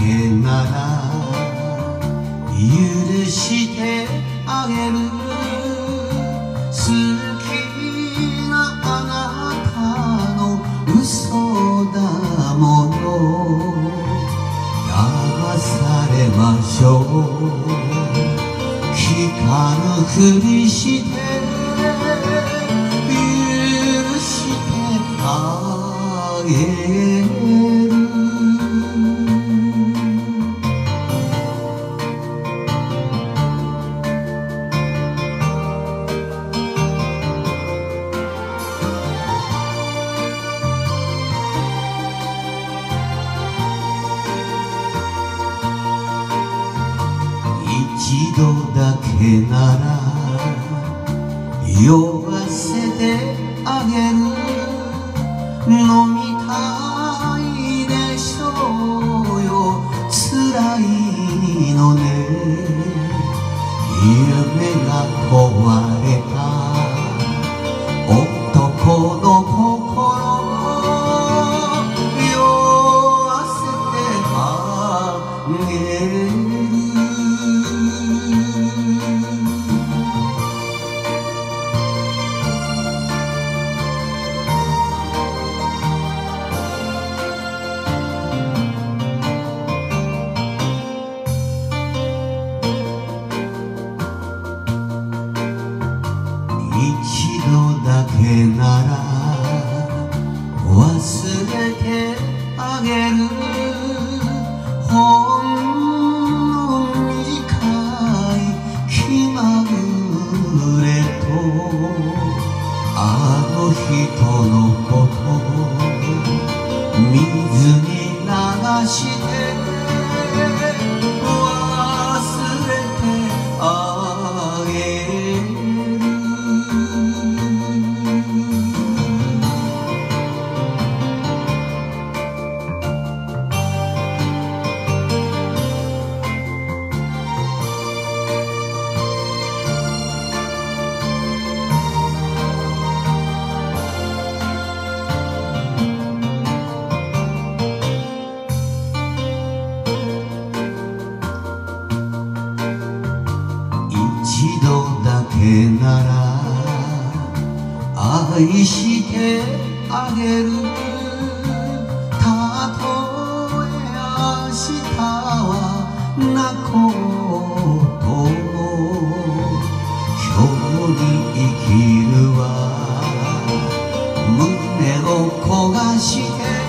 けなら許してあげる。好きなあなたの嘘だもの。騙されましょう。聞かぬふりして許してあげる。一度だけなら酔わせてあげる。飲みたいでしょうよ、辛いのね。夢が壊れた男の心酔わせてあげる。一度だけなら忘れてあげる。ほんの短い気まぐれとあの人のこと水に流して忘れてあげる。一度だけなら愛してあげる。たとえ明日は泣こうとも今日に生きるわ。胸を焦がして